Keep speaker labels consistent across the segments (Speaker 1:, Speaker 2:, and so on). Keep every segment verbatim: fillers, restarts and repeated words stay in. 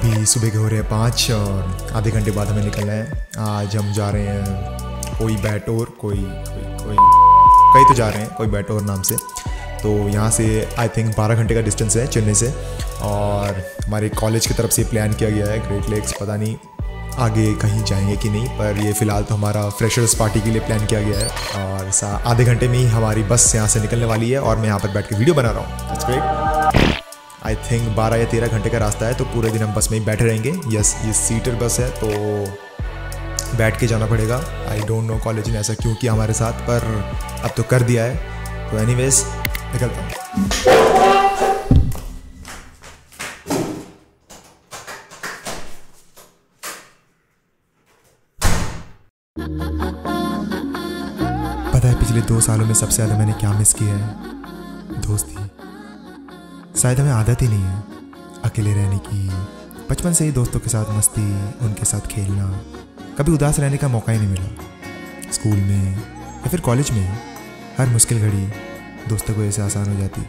Speaker 1: अभी सुबह के हो रहे हैं पाँच और आधे घंटे बाद हमें निकलना है। आज हम जा रहे हैं कोई बैटोर कोई कोई कोई कहीं तो जा रहे हैं कोई बैटोर नाम से। तो यहाँ से आई थिंक बारह घंटे का डिस्टेंस है चेन्नई से और हमारे कॉलेज की तरफ से प्लान किया गया है ग्रेट लेक्स। पता नहीं आगे कहीं जाएंगे कि नहीं, पर ये फ़िलहाल तो हमारा फ्रेशर्स पार्टी के लिए प्लान किया गया है। और आधे घंटे में ही हमारी बस यहाँ से निकलने वाली है और मैं यहाँ पर बैठ के वीडियो बना रहा हूँ। That's great. आई थिंक बारह या तेरह घंटे का रास्ता है तो पूरे दिन हम बस में ही बैठे रहेंगे। यस, ये सीटर बस है तो बैठ के जाना पड़ेगा। आई डोंट नो कॉलेज ने ऐसा क्यों किया हमारे साथ, पर अब तो कर दिया है। तो एनीवेज निकलता हूँ। पता है पिछले दो सालों में सबसे ज़्यादा मैंने क्या मिस किया है? दोस्ती। शायद हमें आदत ही नहीं है अकेले रहने की। बचपन से ही दोस्तों के साथ मस्ती, उनके साथ खेलना, कभी उदास रहने का मौका ही नहीं मिला। स्कूल में या फिर कॉलेज में हर मुश्किल घड़ी दोस्तों को ऐसे आसान हो जाती।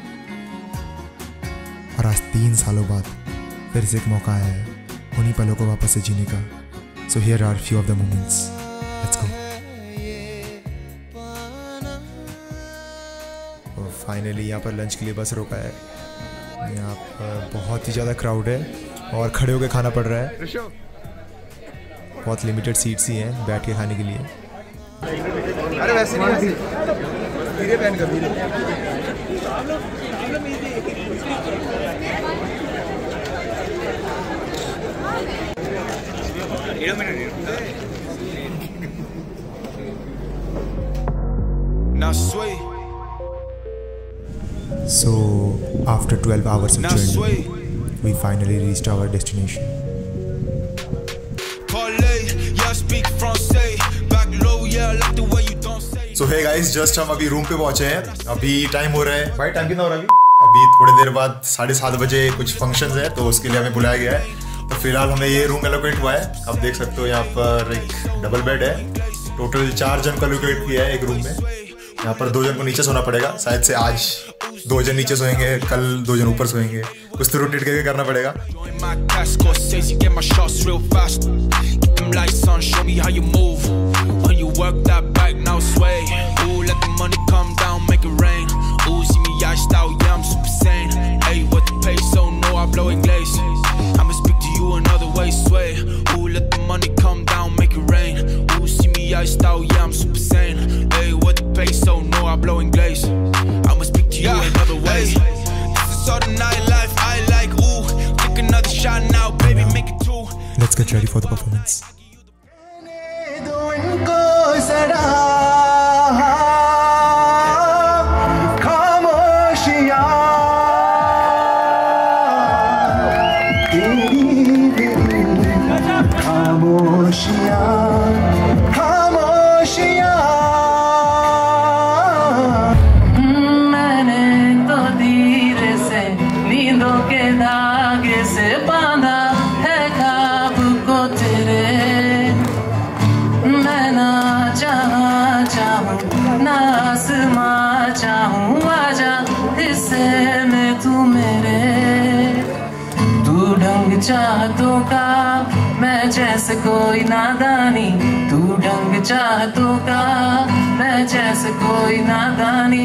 Speaker 1: और आज तीन सालों बाद फिर से एक मौका आया है उन्हीं पलों को वापस से जीने का। So here are few of the moments. Let's go. Finally यहाँ पर लंच के लिए बस रोका है। यहाँ पर बहुत ही ज़्यादा क्राउड है और खड़े होकर खाना पड़ रहा है। बहुत लिमिटेड सीट्स ही हैं बैठ के खाने के लिए।
Speaker 2: अरे वैसे नहीं, वैसे धीरे पहन कर धीरे।
Speaker 3: Now sweet.
Speaker 1: So after twelve hours of journey, we finally reached our destination. So hey guys, just हम अभी रूम पे पहुंचे हैं। अभी टाइम हो रहा है, भाई टाइम कितना हो रहा है अभी? अभी थोड़ी देर बाद साढ़े सात बजे कुछ फंक्शंस है तो उसके लिए हमें बुलाया गया है। तो फिलहाल हमें ये रूम एलोकेट हुआ है। आप देख सकते हो यहाँ पर एक डबल बेड है। टोटल चार जन को एलोकेट किया है एक रूम में। यहाँ पर दो जन को नीचे सोना पड़ेगा। शायद से आज दो जन नीचे सोएंगे, कल दो जन ऊपर सोएंगे। कुछ तो रोटेट करके करना पड़ेगा। Let's get ready for the performance.
Speaker 4: चाहतों का मैं जैसे कोई नादानी, तू ढंग चाहतों का मैं जैसे कोई नादानी।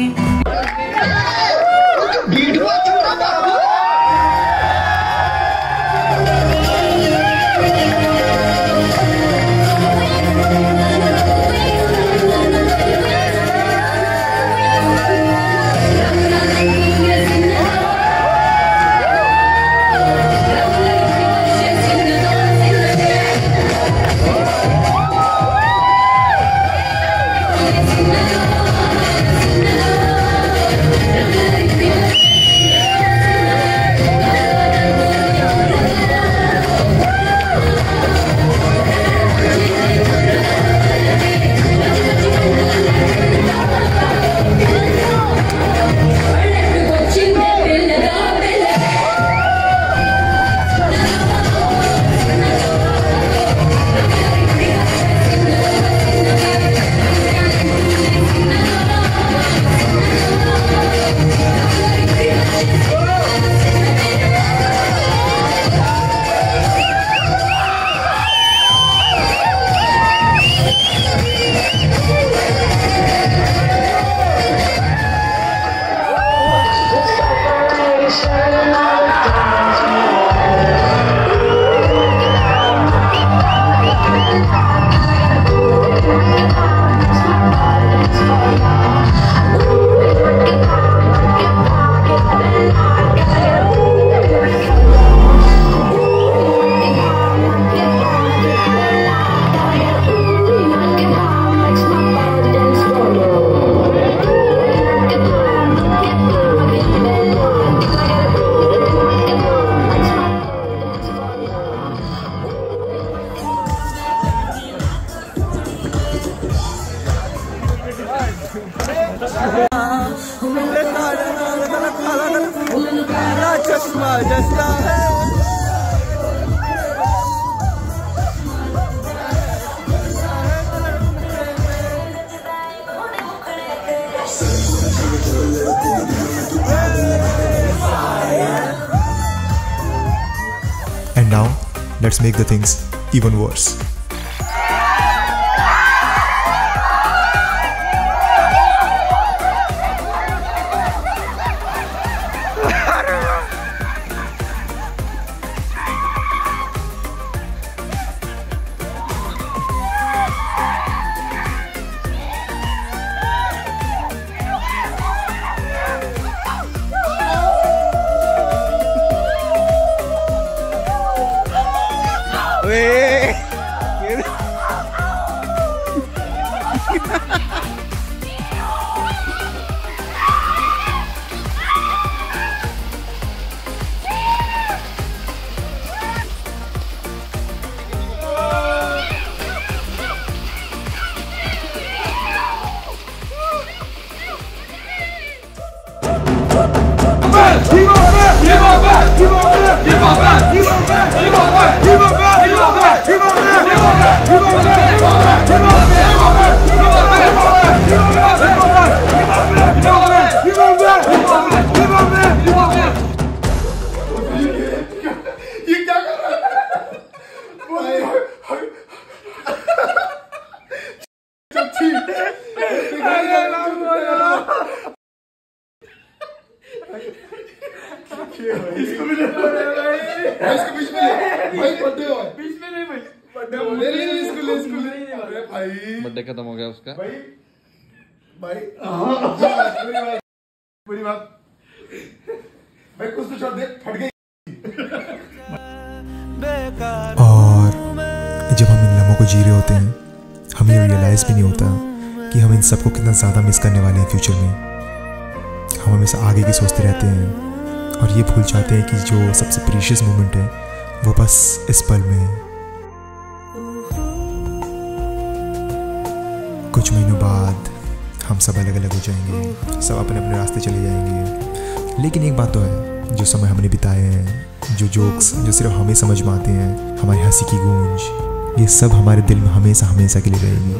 Speaker 2: चश्मा जैसा है
Speaker 1: And now, let's make the things even worse.
Speaker 2: इसको भी इसको बीच में भाई बर्थडे हो बीच में नहीं भाई बर्थडे हो ले ले इसको ले इसको ले अरे भाई
Speaker 5: बर्थडे खत्म हो गया उसका
Speaker 2: भाई भाई हां बड़ी बात बड़ी बात भाई कुछ तो छोड़ दे फट गई।
Speaker 1: और जब हम इन लम्हों को जी रहे होते हैं हमें रियलाइज़ भी नहीं होता कि हम इन सबको कितना ज़्यादा मिस करने वाले हैं फ्यूचर में। हम हमेशा आगे की सोचते रहते हैं और ये भूल जाते हैं कि जो सबसे प्रीशियस मोमेंट है वो बस इस पल में है। कुछ महीनों बाद हम सब अलग अलग हो जाएंगे, सब अपने अपने रास्ते चले जाएंगे, लेकिन एक बात तो है, जो समय हमने बिताए हैं, जो जोक्स जो सिर्फ हमें समझ में आते हैं, हमारी हंसी की गूंज, ये सब हमारे दिल में हमेशा हमेशा के लिए रहेंगी।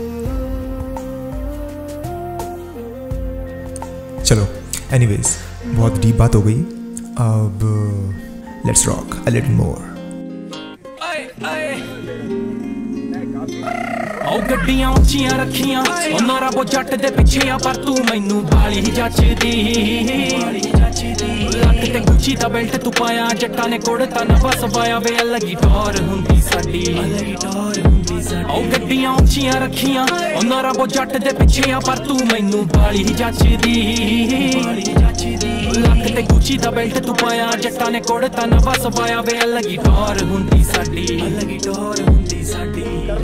Speaker 1: चलो एनीवेज, बहुत डीप बात हो गई, अब let's rock a little more.
Speaker 6: ओ गड्डियां उच्चियां रखियां उन्हां रब जट दे पिछे आ पर तू मैनू बाली जचदी लक ते गुच्ची दा बेल्ट तू पाया जट्टां ने कोड़ता नवा सवाया वे अलगी टोर हुंदी साडी अलगी टोर हुंदी साडी ओ गड्डियां उच्चियां रखियां उन्हां रब जट दे पिछे आ पर तू मैनू बाली जचदी लक ते गुच्ची दा बेल्ट तू पाया जट्टां ने कोड़ता नवा सवाया वे अलगी टोर हुंदी साडी अलगी टोर हुंदी साडी।